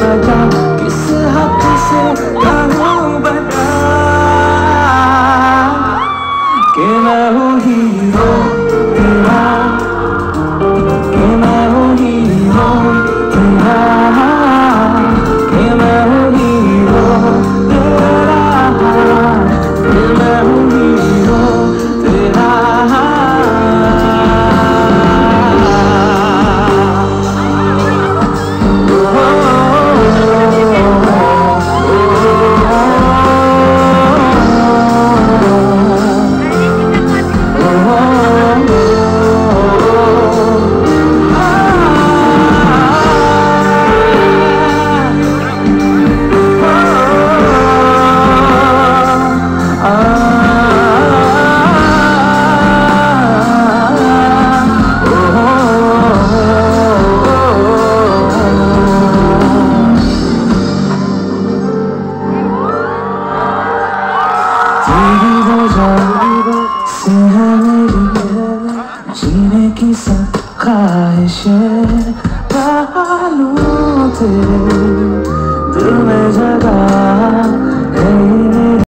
बता, किस हक से कहूँ बता कि मैं हूँ हीरो तेरा, कि मैं हूँ हीरो तेरा, कि मैं हूँ हीरो तेरा, कि मैं हूँ हीरो तेरा। जीने की सब ख्वाहिशें पालूं तेरे